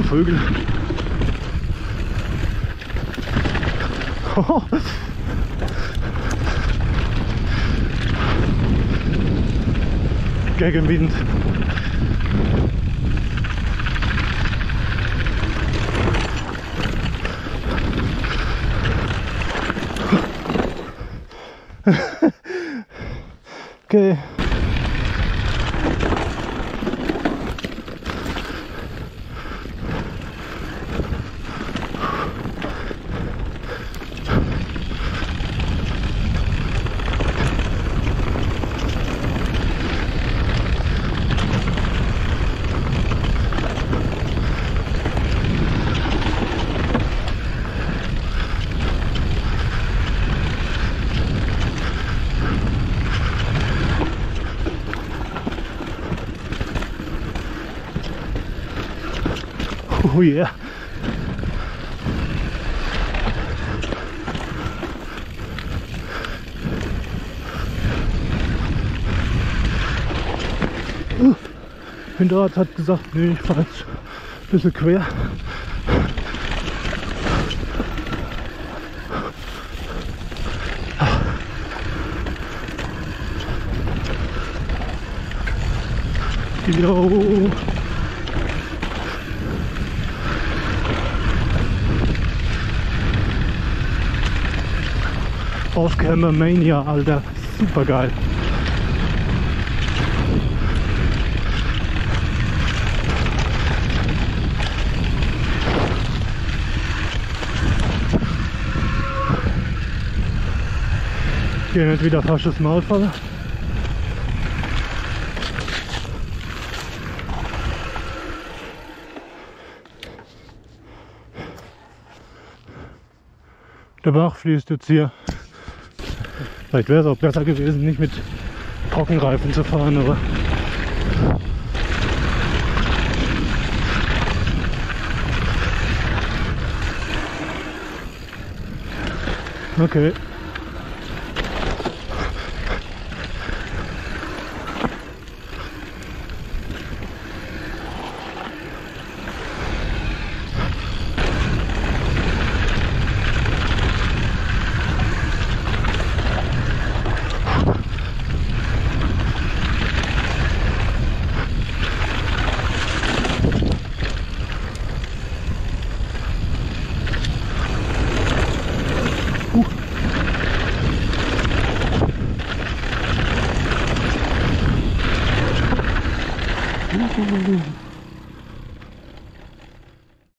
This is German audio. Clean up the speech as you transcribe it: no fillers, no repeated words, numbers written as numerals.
Vögel. Gegen Wind. Okay. Oh yeah. Hinterrad hat gesagt, nee, ich fahre jetzt ein bisschen quer. Jo. Off-Camera Mania, Alter, super geil. Hier nicht wieder falsches Maulfall. Der Bach fließt jetzt hier. Vielleicht wäre es auch besser gewesen, nicht mit Trockenreifen zu fahren, aber okay.